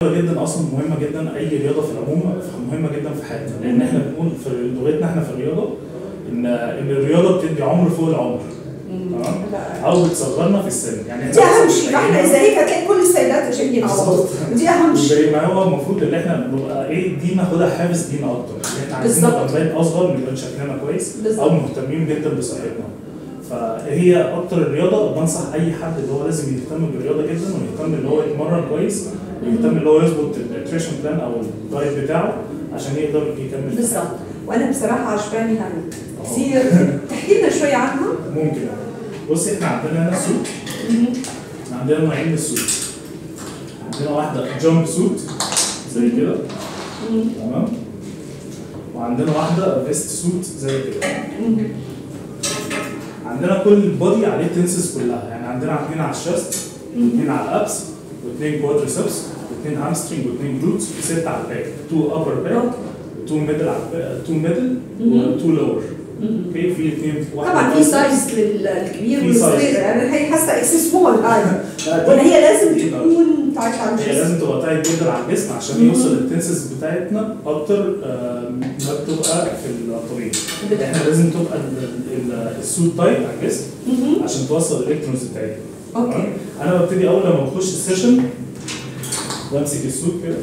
جدا اصلا مهمه جدا، اي رياضه في العموم مهمه جدا في حياتنا، لان احنا بنقول في لغتنا احنا في الرياضه ان الرياضه بتدي عمر فوق العمر، تمام، او بتصغرنا في السن، يعني دي اهم شيء. فاحنا اذا هيك هتلاقي كل السيدات جايين على بعض، دي اهم شيء. زي ما هو المفروض ان احنا نبقى ايه، دي ناخدها حافز لينا اكتر، يعني احنا عايزين نبقى باين اصغر، نبقى شكلنا كويس او مهتمين جدا بصحتنا. فهي اكتر الرياضه بنصح اي حد اللي هو لازم يهتم بالرياضه جدا، ويهتم اللي هو يتمرن كويس، ويهتم اللي هو يظبط النيوتريشن بلان او الدايت بتاعه عشان يقدر يكمل. بالظبط. وانا بصراحه عجباني هاي كثير. تحكي لنا شوي عنها؟ ممكن. بصي احنا عندنا هنا سوت، عندنا نوعين من السوت. عندنا واحده جامب سوت زي كده، تمام، وعندنا واحده فيست سوت زي كده. عندنا كل بودي عليه تنسز كلها، يعني عندنا 2 على الشست، 2 على الابس، و2 كوادريسبس، و2 هامسترنج، و2 جلوتس، و6 على الباك، 2 ابر باك، و2 ميدل على 2 ميدل، و2 لور. اوكي، في 2 طبعا في سايز للكبير والصغير، يعني هي حاسه اكس سمول هاي، ولا هي لازم تكون تايت على الجسم؟ هي لازم تبقى تايت جدا على الجسم عشان يوصل التنسز بتاعتنا اكتر ما بتبقى في الطبيعي. احنا لازم تبقى السوت تايت على الجسم عشان توصل الالكترونز بتاعتنا. اوكي. انا ببتدي اول لما بخش السيشن بمسك السوت كده،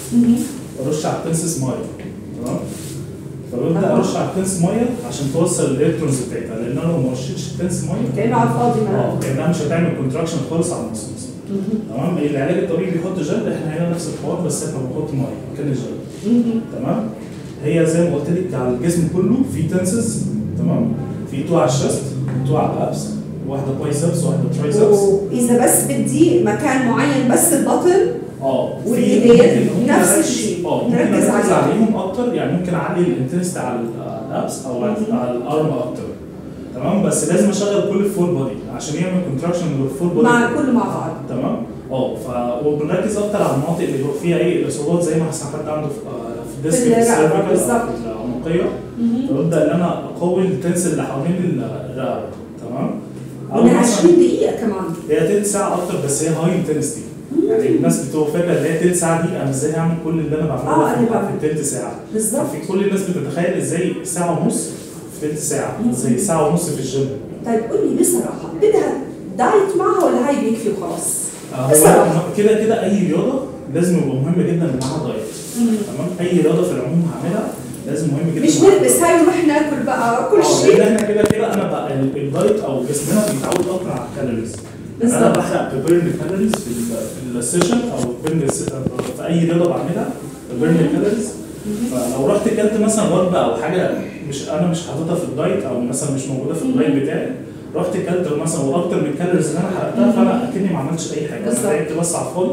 برش على التنسز ميه، تمام؟ فببدا ارش على التنس ميه عشان توصل الالكترونز بتاعتها، لان انا لو ما رشيتش التنس ميه كانه على الفاضي، كانها مش هتعمل كونتراكشن خالص على المسلز. تمام. العلاج الطبيعي بيحط جل، احنا هنا نفس الحوار بس احنا بنحط ميه مكان الجل. تمام. هي زي ما قلت لك على الجسم كله في تنسز، تمام، في 2 على الشست، 2 على الابس، واحده بايسبس وواحده ترايسبس. اذا بس بدي مكان معين بس البطن والايدين نفس الشيء نركز عليهم اكتر، يعني ممكن اعلي الانتنسيتي على الابس او على الارم اكتر، تمام، بس لازم اشغل كل الفول بودي عشان يعمل كونتراكشن للفول بودي مع كله مع بعض، تمام. وبنركز اكتر على المناطق اللي هو فيها ايه الاصابات، زي ما حسن حد عنده في الديسك، في السيرفيكال، في العنقيه، فببدا ان انا اقوي التنس اللي حوالين الرقبه، تمام. من 20 دقيقه كمان، هي تلت ساعه اكتر بس هي هاي انتنسيتي، يعني الناس بتبقى فاكره اللي هي تلت ساعه دي انا ازاي هعمل كل اللي انا بعمله في تلت ساعه. بالظبط. في كل الناس بتتخيل ازاي ساعه ونص في تلت ساعه، زي ساعه ونص في الجيم. طيب قول لي بصراحه، بدها دايت معها ولا هاي بيكفي وخلاص؟ هو كده كده اي رياضه لازم يبقى مهم جدا معاها دايت، تمام. اي رياضه في العموم هعملها لازم مهم جدا، مش نلبس هاي ونروح ناكل بقى كل شيء. لان احنا كده كده انا بقى الدايت او جسمنا بيتعود اكتر على الكالوريز. انا بحرق ببرن كالوريز في السيشن او في اي رياضه بعملها ببرن كالوريز. فلو رحت كلت مثلا وجبه او حاجه انا مش حاططها في الدايت او مثلا مش موجوده في الدايت بتاعي، رحت كلت مثلا واكتر من الكالوريز اللي انا حرقتها، فانا اكني ما عملتش اي حاجه، انا لعبت بس على الفاضي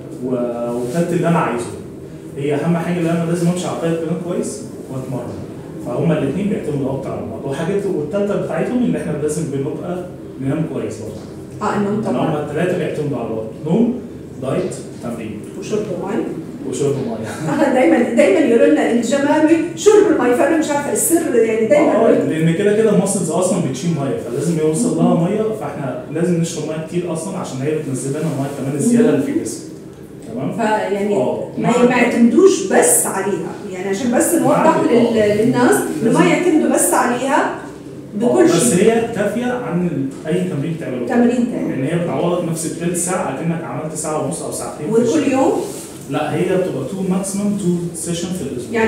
وكلت اللي انا عايزه. هي اهم حاجه اللي انا لازم امشي على الدايت بلان كويس واتمرن، فهما الاثنين بيعتمدوا اكتر على بعض. وحاجات والثالثه بتاعتهم ان احنا لازم بنبقى ننام كويس برضه. النوم طبعا. هما الثلاثه بيعتمدوا على بعض، نوم، دايت، تمرين، وشرب مي. وشرب ميه. دايما يقولوا لنا الجمال شرب المي، فانا مش عارفه السر يعني دايما. لان كده كده الماسلز اصلا بتشيل ميه، فلازم يوصل لها ميه، فاحنا لازم نشرب ميه كتير اصلا عشان هي بتنزل لنا الميه كمان الزياده اللي في الجسم، تمام. فيعني ما يعتمدوش بس عليها، يعني عشان بس نوضح للناس انه ما يعتمدوا بس عليها بكل شيء، بس هي كافيه عن اي تمرين تعمله. تمرين تاني، لان هي بتعوضك نفس الثلث ساعه اكنك عملت ساعه ونص او ساعتين. وكل يوم؟ لا، هي بتبقى 2 ماكسيمم 2 سيشن في الاسبوع.